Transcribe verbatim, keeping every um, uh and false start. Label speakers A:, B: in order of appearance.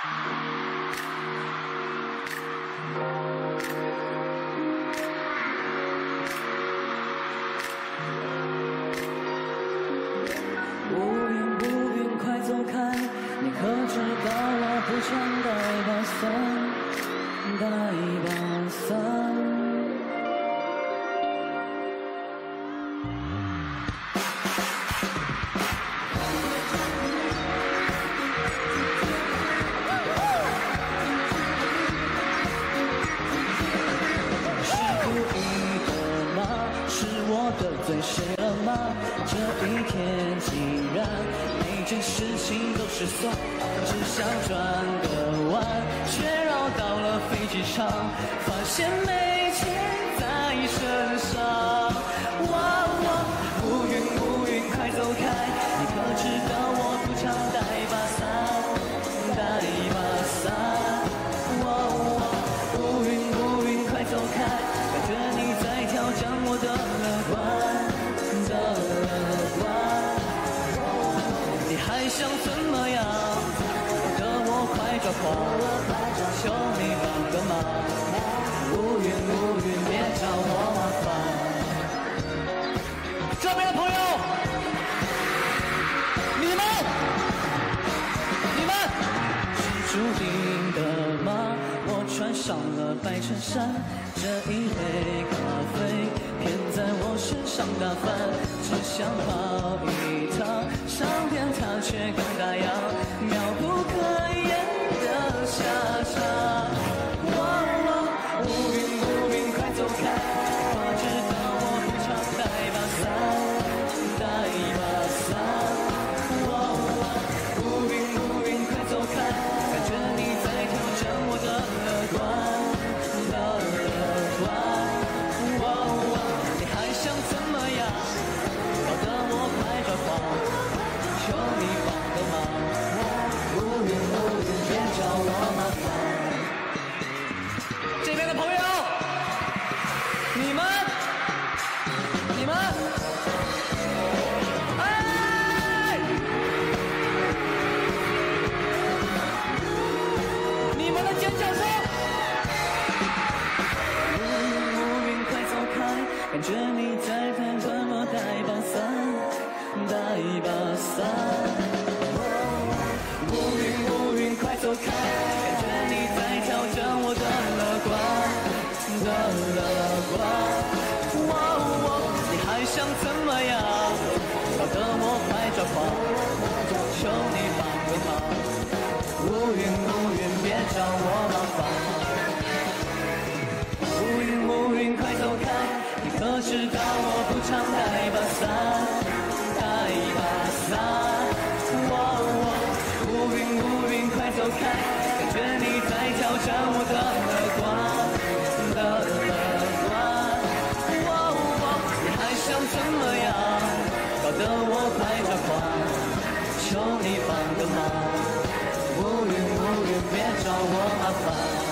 A: 乌云乌云快走开，你可知道我不常带把伞，带把伞。 得罪谁了吗？这一天竟然每件事情都失算，只想转个弯，却绕到了飞机场，发现没钱在身上。哇哇，乌云乌云快走开，你可知道我不常带把伞，带把伞。哇哇，乌云乌云快走开，感觉你在挑战我的乐观。 的乐观，你还想怎么样？搞得我快抓狂，求你帮个忙。乌云乌云，别找我麻烦。这边的朋友，你们，你们是注定的吗？我穿上了白衬衫，这一杯咖啡。 偏在我身上打翻，只想跑一趟，上天它却更大样，妙不可言的下场。哇哇，乌云乌云快走开，我知道我不常带把伞，带把伞。哇哇，乌云乌云快走开，感觉你在挑战我的乐观的乐观。哇哇。 想怎么样？搞得我快抓狂，求你帮个忙。乌云乌云，别找我麻烦。这边的朋友，你们，你们，哎，你们的尖叫声！ 感觉你在谈怎么带把伞，带把伞。乌云乌云快走开，感觉你在挑战我的乐观的乐观。哇哇，你还想怎么样？搞得我快抓狂，求你帮个忙。乌云乌云，别找我麻烦。乌云乌云快走开。 可知道我不常带把伞，带把伞。哇哇，乌云乌云快走开，感觉你在挑战我的乐观的乐观。哇哇，你还想怎么样？搞得我快抓狂，求你帮个忙。乌云乌云，别找我麻烦。